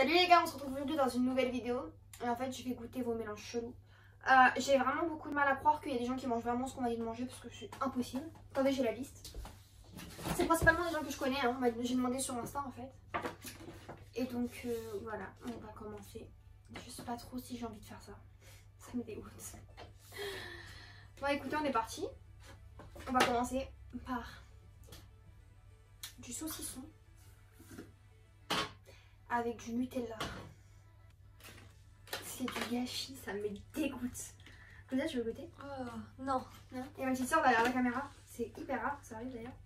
Salut les gars, on se retrouve aujourd'hui dans une nouvelle vidéo. Et en fait, je vais goûter vos mélanges chelous. J'ai vraiment beaucoup de mal à croire qu'il y a des gens qui mangent vraiment ce qu'on m'a dit de manger parce que c'est impossible. Attendez, j'ai la liste. C'est principalement des gens que je connais, hein. J'ai demandé sur Insta en fait. Et donc voilà, on va commencer. Je sais pas trop si j'ai envie de faire ça. Ça me dégoûte. Bon écoutez, on est parti. On va commencer par du saucisson avec du Nutella. C'est du gâchis, ça me dégoûte. Claudia, tu veux goûter? Oh, non. Non. Et ma petite soeur derrière la caméra, c'est hyper rare, ça arrive d'ailleurs.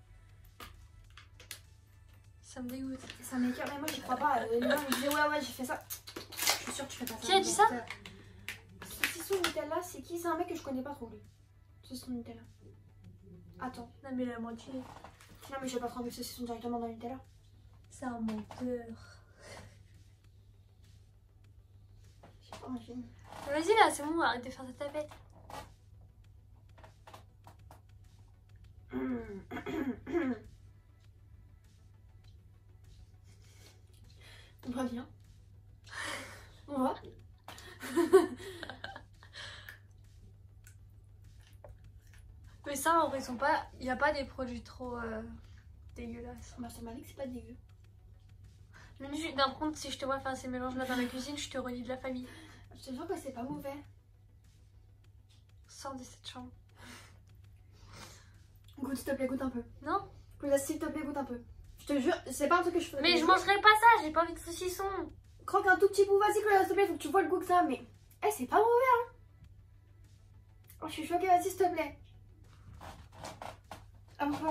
Ça me dégoûte. Ça m'écoeure, mais moi j'y crois pas. Les gens me disaient ouais j'ai fait ça. Je suis sûre que tu fais pas ça. Qui a dit ça? Saucisson Nutella, c'est qui? C'est un mec que je connais pas trop lui. Saucisson Nutella. Attends. Non mais la moitié. Non mais je vais pas tremper le saucisson directement dans le Nutella. C'est un menteur. J'ai pas envie. Vas-y là, c'est bon, arrête de faire ta tapette. On va bien. On va. Mais ça en vrai, ils sont pas. Il n'y a pas des produits trop dégueulasses. Bah ça m'a dit que c'est pas dégueu. Mais d'un contre, si je te vois faire ces mélanges là dans la cuisine, je te relie de la famille. Je te jure que c'est pas mauvais. Sors de cette chambre. Goûte s'il te plaît, goûte un peu. Non? Claudia, s'il te plaît, goûte un peu. Je te jure, c'est pas un truc que je fais. Mais je mangerai pas ça, j'ai pas envie de saucisson. Croque un tout petit bout, vas-y Claudia, s'il te plaît, faut que tu vois le goût que ça a. Mais, c'est pas mauvais hein. Oh, je suis choquée, vas-y s'il te plaît. Ah bon,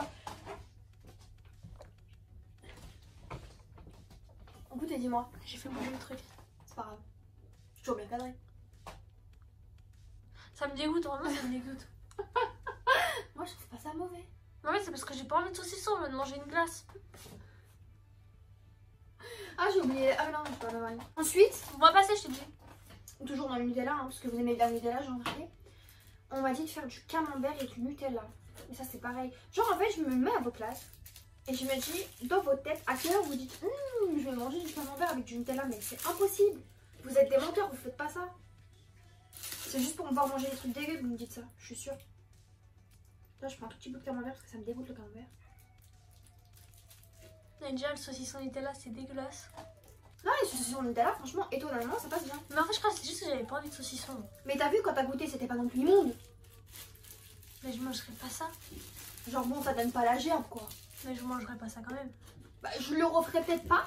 goûte et dis-moi. J'ai fait bouger le truc. C'est pas grave. Je suis toujours bien cadrée. Ça me dégoûte, vraiment ça me dégoûte. Moi je trouve pas ça mauvais. Non mais c'est parce que j'ai pas envie de saucisson, je veux de manger une glace. Ah j'ai oublié. Ah non, c'est pas mal. Ensuite, On va passer, je t'ai dit. toujours dans le Nutella, hein, parce que vous aimez bien le Nutella, j'ai remarqué. On m'a dit de faire du camembert et du Nutella. Et ça c'est pareil. Genre en fait je me mets à vos places. Et je me dis, dans votre tête, à quelle heure vous dites je vais manger du camembert avec du Nutella, mais c'est impossible. Vous êtes des menteurs, vous faites pas ça. C'est juste pour me voir manger des trucs dégueux que vous me dites ça, je suis sûre. Là, je prends un tout petit peu de camembert parce que ça me dégoûte le camembert. Et déjà, le saucisson Nutella, c'est dégueulasse. Non, les saucissons Nutella, franchement, étonnamment, ça passe bien. Mais en fait, je crois que c'est juste que j'avais pas envie de saucisson. Mais t'as vu, quand t'as goûté, c'était pas non plus immonde. Mais je mangerai pas ça. Genre, bon, ça donne pas la gerbe, quoi. Mais je mangerai pas ça quand même. Bah, je le referai peut-être pas.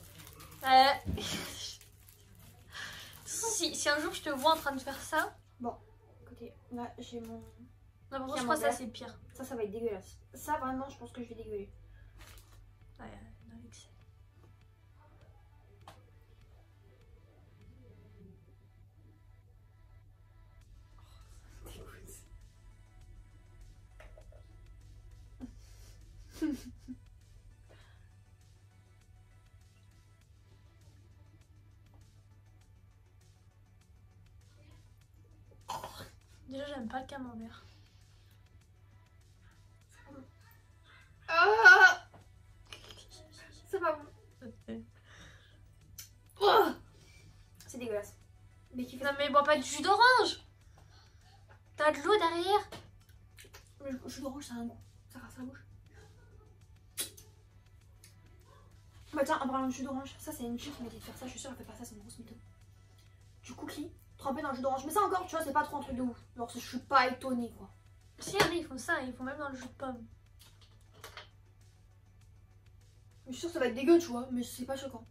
Si un jour je te vois en train de faire ça. Bon, écoutez, là, j'ai mon... Non, pour moi, je crois que ça c'est pire. Ça va être dégueulasse. Ça, vraiment, je pense que je vais dégueuler. Ouais, dans l'excès. Déjà, j'aime pas le camembert. Ah, c'est pas bon. Oh, c'est dégueulasse. Mais qui fait... Non, mais bois pas du jus d'orange. T'as de l'eau derrière. Le jus d'orange, ça a un goût. Ça rase la bouche. Bah tiens, en parlant de jus d'orange, ça c'est une fille qui m'a dit de faire ça. Je suis sûre qu'elle fait pas ça, c'est une grosse mytho. Du cookie trempé dans le jus d'orange. Mais ça encore, tu vois, c'est pas trop un truc de ouf. Alors je suis pas étonnée quoi. Si, ils font ça, ils font même dans le jus de pomme. Je suis sûre que ça va être dégueu, tu vois, mais c'est pas choquant.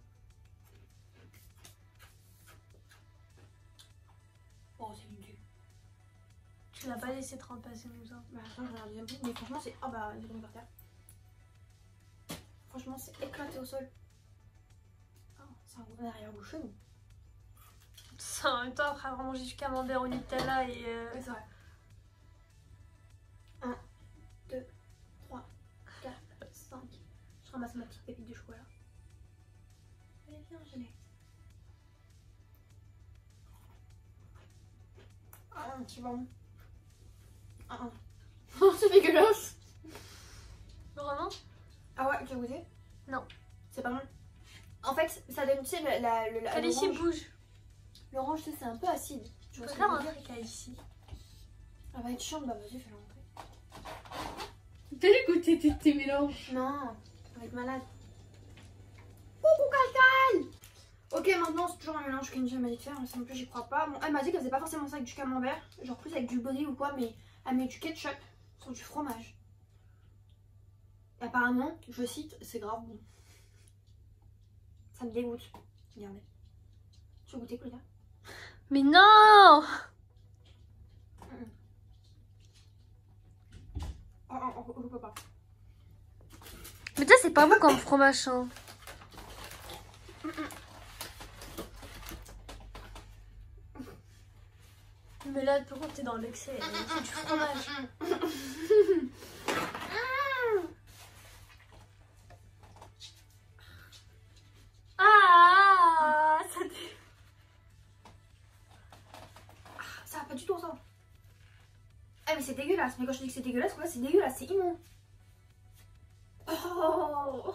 Oh, c'est nul. Tu l'as pas laissé tremper assez longtemps. Bah attends, je regarde deuxième coup, mais franchement c'est... Ah bah, il est tombé par terre. Franchement, c'est éclaté au sol. Oh, c'est un gros arrière-goût chelou. Ça, en même temps, après avoir mangé du camembert au Nutella et... Ouais, c'est vrai. 1, 2, 3, 4, 5. Je ramasse ma petite pépite de chocolat. Allez, viens, Jeannette. Ah, un petit bon. Ah, c'est dégueulasse. Vraiment? Ah ouais, tu as goûté? Non. C'est pas bon? En fait, ça donne, tu sais, Calici bouge. l'orange, tu sais, c'est un peu acide. Tu Tu vois peux ce que faire je un veux dire? truc Calici. Elle va être chiante, bah vas-y, fais-la rentrer. T'as vu goûter tes mélanges? Non, elle va être malade. Coucou Calcal. Ok, maintenant c'est toujours un mélange qu'Inja m'a dit de faire, mais ça non plus j'y crois pas. Bon, elle m'a dit qu'elle faisait pas forcément ça avec du camembert, genre plus avec du brie ou quoi, mais elle met du ketchup sur du fromage. Et apparemment, je cite, c'est grave bon. Ça me dégoûte. Regardez. Tu veux goûter, Claudia? Mais non! On peut pas. Mais ça, c'est pas bon comme fromage. Hein. Mais là, par contre, t'es dans l'excès. C'est du fromage. Ah, Ça va pas du tout ensemble. Ah mais c'est dégueulasse. Mais quand je dis que c'est dégueulasse, quoi, c'est dégueulasse, c'est immonde. Oh.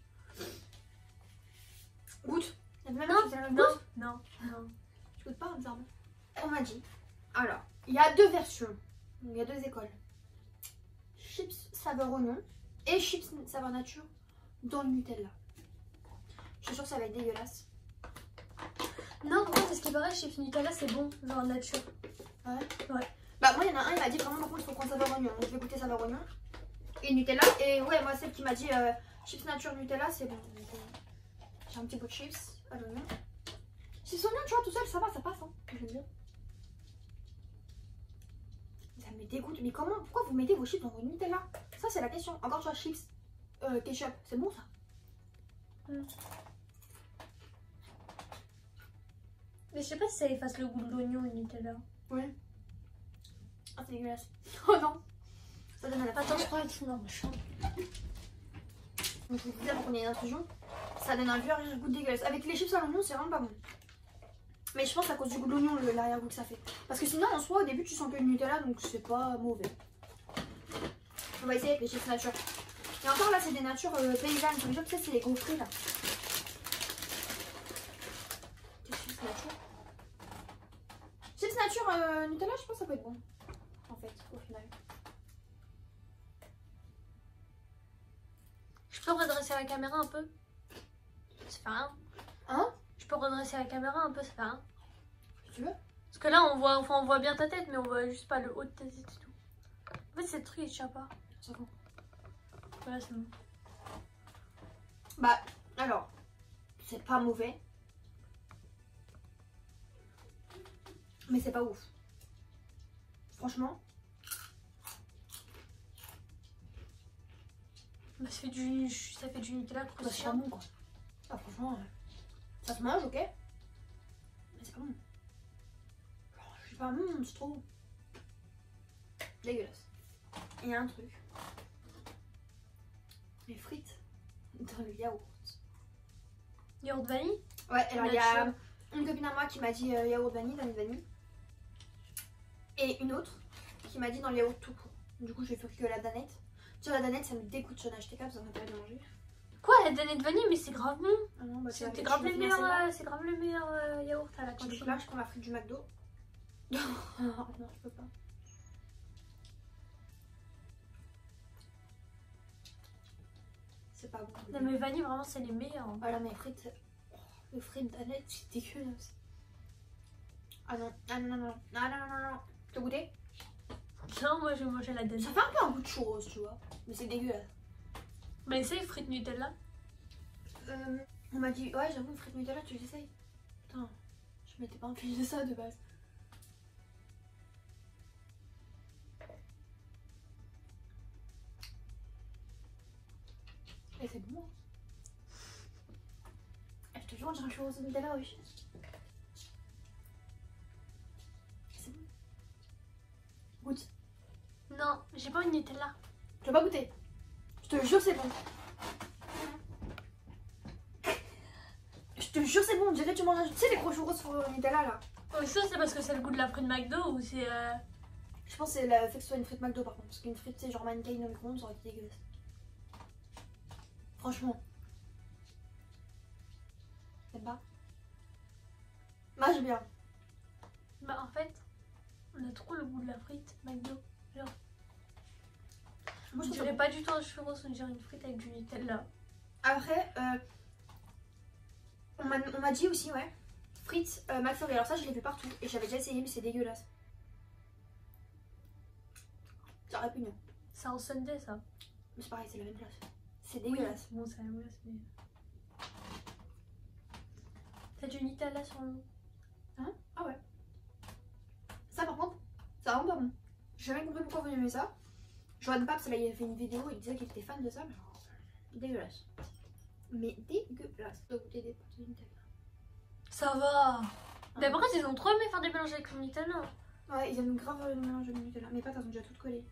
Goûte. La même chose, la même non, goûte. non, non. Tu goûtes pas, bizarrement. On m'a dit. Alors, il y a deux versions. Il y a deux écoles. Chips saveur oignon et chips saveur nature dans le Nutella. Je suis sûre que ça va être dégueulasse. Non, par contre, ce qui paraît, chips Nutella, c'est bon, genre nature. Ouais. Ouais. Bah moi il y en a un, il m'a dit vraiment par contre il faut qu'on saveur oignon. Donc je vais goûter saveur oignon et Nutella. Et ouais, moi celle qui m'a dit chips nature Nutella, c'est bon. Donc, j'ai un petit bout de chips à l'oignon. S'ils sont bien, tu vois, tout seul, ça va, ça passe. Hein. J'aime bien. Ça me dégoûte. Mais comment, pourquoi vous mettez vos chips dans vos Nutella? Ça c'est la question. Encore tu vois, chips, ketchup, c'est bon ça. Mais je sais pas si ça efface le goût de l'oignon et Nutella. Ouais. Ah c'est dégueulasse. Oh non. Ça donne à la Attends, je crois qu'ils sont dans ma chambre. Donc je vous disais avant qu'on ait une intrusion, ça donne un vieux arrière-goût dégueulasse. Avec les chips à l'oignon, c'est vraiment pas bon. Mais je pense à cause du goût de l'oignon, l'arrière-goût que ça fait. Parce que sinon, en soi, au début, tu sens que le Nutella, donc c'est pas mauvais. On va essayer avec les chips nature. Et encore là, c'est des natures paysannes. Comme ça, tu sais, c'est les gaufrés là. Des chips nature. Chips nature Nutella, je pense que ça peut être bon. En fait, au final. Je peux redresser la caméra un peu? Ça fait rien. Hein? Je peux redresser la caméra un peu, ça fait rien. Si tu veux. Parce que là, on voit bien ta tête, mais on voit juste pas le haut de ta tête et tout. En fait, c'est le truc, il tient pas. C'est bon. Voilà, c'est bon. Bah, alors, c'est pas mauvais. Mais c'est pas ouf. Franchement. Bah, ça fait du Nutella Bah, c'est pas croustillant. bon quoi. Ah, franchement, ça se mange, ok. Mais c'est pas bon. C'est pas bon, c'est trop dégueulasse. Il y a un truc. Les frites dans le yaourt. Yaourt vanille? Ouais, alors il y a Nature. une copine à moi qui m'a dit yaourt vanille, vanille. Et une autre qui m'a dit dans le yaourt tout court. Du coup, je vais faire que la danette. Tu vois, la danette, ça me dégoûte. J'en ai acheté 4, vous en avez pas de manger. Quoi, la danette vanille? Mais c'est grave bon. Ah non, bah C'est grave le meilleur, c'est grave le meilleur yaourt à la Donc cantine. là, je prends ma frite du McDo. Non, je peux pas. C'est pas bon. Non, mais vanille, vraiment, c'est les meilleurs. Hein. Voilà, mes frites. Oh, le frites d'Annette, c'est dégueulasse. Ah non, ah non, non, non. Ah non, non, non, non. T'as goûté? Non, moi, je vais manger la danette. Ça fait un peu un goût de churros, tu vois. Mais c'est dégueulasse. Mais essaye frites Nutella. On m'a dit, ouais, j'avoue, une frite Nutella, tu l'essayes. Putain, je m'étais pas infligé ça de base. Et c'est bon. Je te jure, on dirait un churros au Nutella, oui. C'est bon. Goûte. Non, j'ai pas une Nutella. Tu vas pas goûter. Je te jure, c'est bon. Je te jure, c'est bon. On dirait que tu manges. Tu sais, les gros churros au Nutella là. Oh, ça, c'est parce que c'est le goût de la frite McDo ou c'est. Je pense que c'est le fait que ce soit une frite McDo par contre. Parce qu'une frite, c'est genre mannequin au micro-ondes, ça aurait été dégueulasse. Franchement. Marche bien. Bah en fait, on a trop le goût de la frite, McDo. Genre, Moi, on je dirait pas du tout un churros, on dirait une frite avec du Nutella. Après, on m'a dit aussi, ouais, frites McFlurry. Alors ça, je l'ai vu partout et j'avais déjà essayé, mais c'est dégueulasse. C'est répugnant. C'est en Sunday ça. Mais c'est pareil, c'est la même place. C'est dégueulasse. Oui, bon, c'est dégueulasse, mais. T'as du Nutella sur le. Hein? Ah ouais. Ça, par contre, ça rend pas bon. J'ai jamais compris pourquoi vous aimez ça. Joanne Paps, là, il a fait une vidéo, il disait qu'il était fan de ça, mais genre, dégueulasse. Mais dégueulasse. Tu dois goûter des pâtes de Nutella. Ça va. Mais par contre, ils ont trop aimé faire des mélanges avec le Nutella. Ouais, ils aiment grave le mélange de Nutella. Mes pâtes, elles sont déjà toutes collées.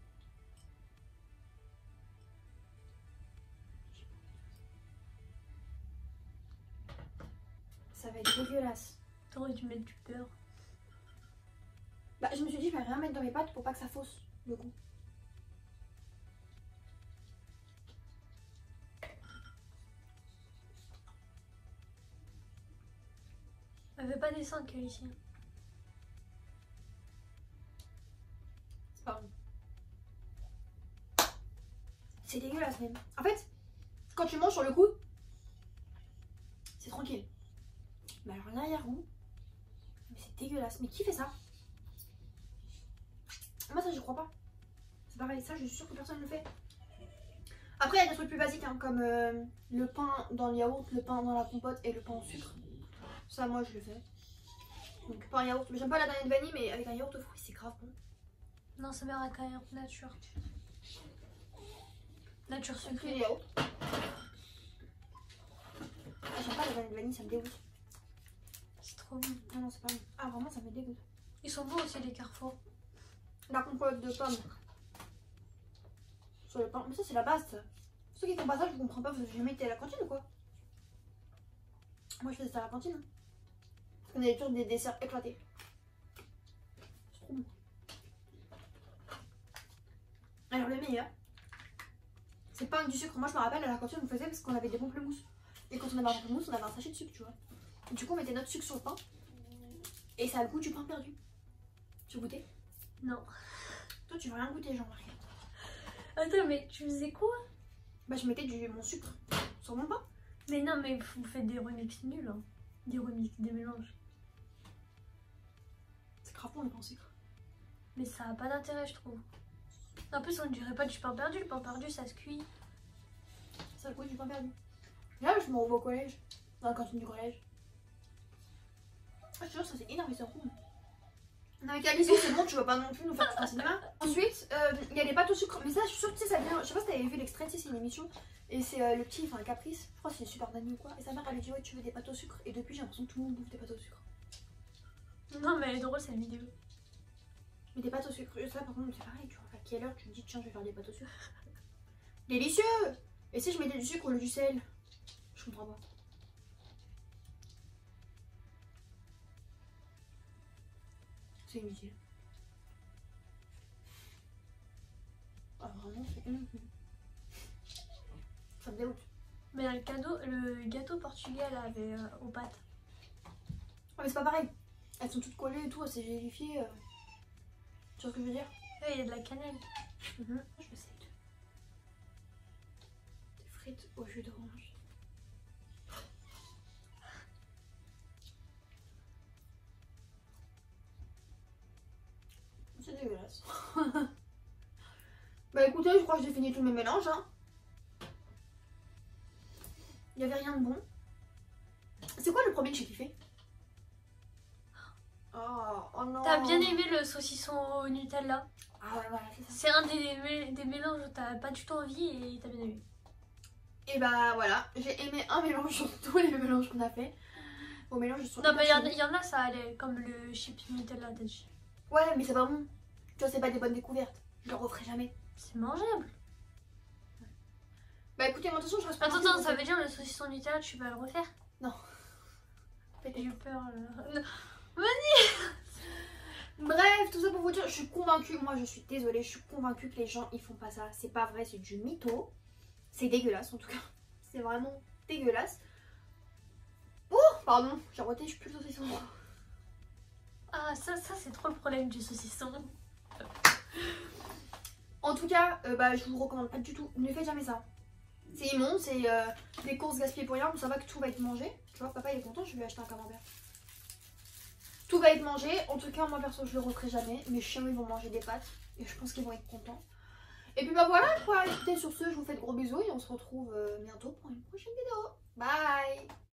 Ça va être dégueulasse. T'aurais dû mettre du beurre. Bah, je me suis dit, je vais rien mettre dans mes pâtes pour pas que ça fausse le goût. Elle veut pas descendre, ici. C'est pas bon. C'est dégueulasse même. En fait, quand tu manges sur le coup, c'est tranquille. Mais alors l'arrière-goût, mais c'est dégueulasse. Mais qui fait ça? Moi ça j'y crois pas. C'est pareil, ça je suis sûre que personne ne le fait. Après il y a des trucs plus basiques hein, comme le pain dans le yaourt, le pain dans la compote et le pain au sucre. Ça moi je le fais. Donc pain yaourt, mais j'aime pas la danette vanille mais avec un yaourt aux fruits c'est grave bon. Non, ça m'a avec un yaourt nature. Nature Sucré sucrée. et yaourt. Ah, j'aime pas la danette vanille, ça me dégoûte. C'est trop bon. Non non c'est pas bon. Ah vraiment ça me dégoûte. Ils sont beaux aussi les Carrefour. La compote de pommes. Sur le pain. Mais ça c'est la base ça. Ceux qui font pas ça je comprends pas, vous avez jamais été à la cantine ou quoi? Moi je faisais ça à la cantine. Parce qu'on avait toujours des desserts éclatés. C'est trop bon. Alors le meilleur, c'est pas du sucre. Moi je me rappelle à la cantine on faisait parce qu'on avait des pamplemousses. Et quand on avait un pamplemousse on avait un sachet de sucre tu vois. Et du coup on mettait notre sucre sur le pain. Et ça a le goût du pain perdu. Tu goûtais? Non. Toi tu veux rien goûter Jean-Marie. Attends, mais tu faisais quoi? Bah je mettais mon sucre sur mon pain. Mais non, mais vous faites des remixes nuls. Hein. Des remixes, des mélanges. C'est grave bon le pain au sucre. Mais ça a pas d'intérêt, je trouve. En plus, on ne dirait pas du pain perdu. Le pain perdu, ça se cuit. Ça a le goût du pain perdu. Là je m'en vais au collège. Dans la cantine du collège. Ah, je te jure ça c'est énorme, c'est trop bon. Non mais Calice, c'est bon, tu vas pas non plus nous faire tout un cinéma. Ensuite, il y a les pâtes au sucre. Mais ça, je suis sûre que tu sais, ça vient. Je sais pas si t'avais vu l'extrait, tu sais, c'est une émission. Et c'est le petit, enfin Caprice. Je crois que c'est Super Nanny ou quoi. Et sa mère, elle lui dit, ouais, tu veux des pâtes au sucre. Et depuis, j'ai l'impression que tout le monde bouffe des pâtes au sucre. Non, mais elle est drôle cette vidéo. Mais des pâtes au sucre, ça par contre, c'est pareil. Tu vois, à quelle heure tu me dis, tiens, je vais faire des pâtes au sucre. Délicieux! Et si je mettais du sucre au lieu du sel? Je comprends pas. C'est inutile. Ah, vraiment, c'est inutile. Ça me dégoûte. Mais le gâteau portugais là, avec, aux pâtes. Ah, mais c'est pas pareil. Elles sont toutes collées et tout, c'est gélifié. Tu vois ce que je veux dire? Ouais, il y a de la cannelle. Je me sais. Des frites au jus d'orange. C'est dégueulasse. Bah écoutez, je crois que j'ai fini tous mes mélanges. Hein. Il n'y avait rien de bon. C'est quoi le premier que j'ai kiffé? Oh non. T'as bien aimé le saucisson au Nutella? Ah ouais, voilà, c'est ça. C'est un des mélanges où t'as pas du tout envie et t'as bien aimé. Et bah voilà, j'ai aimé un mélange sur tous les mélanges qu'on a fait. Au mélange sur Non, mais il y en a, ça allait, comme le chips Nutella, t'as dit. Ouais, mais c'est pas bon. Tu vois, c'est pas des bonnes découvertes. Je le referai jamais. C'est mangeable. Bah écoutez, moi de toute façon, je reste pas. Attends, ça veut dire le saucisson Nutella, tu vas le refaire? Non. J'ai eu peur. Non. Bref, tout ça pour vous dire, je suis convaincue, moi je suis désolée, je suis convaincue que les gens ils font pas ça. C'est pas vrai, c'est du mytho. C'est dégueulasse en tout cas. C'est vraiment dégueulasse. Oh, pardon, j'ai roté, je suis plus saucisson. Ah, ça c'est trop le problème du saucisson. En tout cas, je vous recommande pas du tout. Ne faites jamais ça. C'est immonde, c'est des courses gaspillées pour rien. Ça va que tout va être mangé. Tu vois, papa il est content, je vais acheter un camembert. Tout va être mangé. En tout cas, moi perso, je le referai jamais. Mes chiens ils vont manger des pâtes. Et je pense qu'ils vont être contents. Et puis voilà quoi. Écoutez, sur ce, je vous fais de gros bisous. Et on se retrouve bientôt pour une prochaine vidéo. Bye.